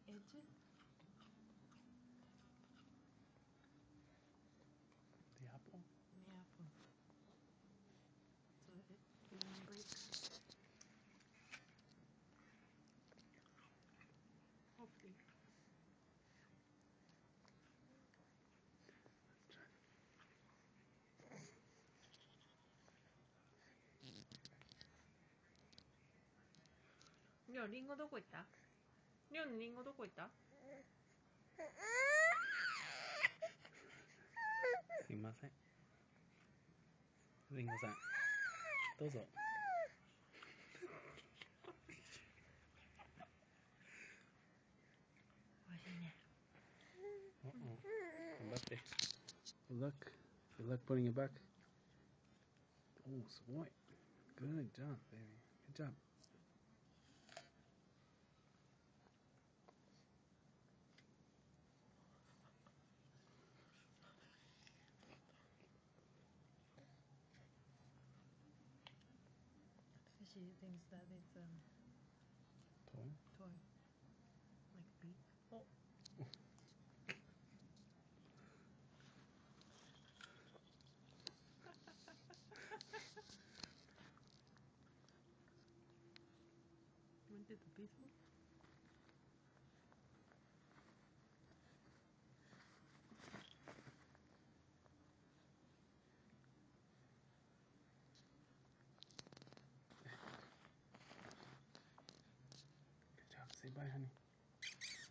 edge? The apple? The apple. So it won't break. Hopefully. 야, 링고 どこ行った? りょうのリンゴどこ行った? すいません。リンゴさん、どうぞ。 おいしいね。 頑張って。Look, good luck putting it back. Oh, すごい。Good job, baby. Good job. She thinks that it's Toy? toy. Like a beak. Oh. Went to the baseball? Good job. Say bye, honey.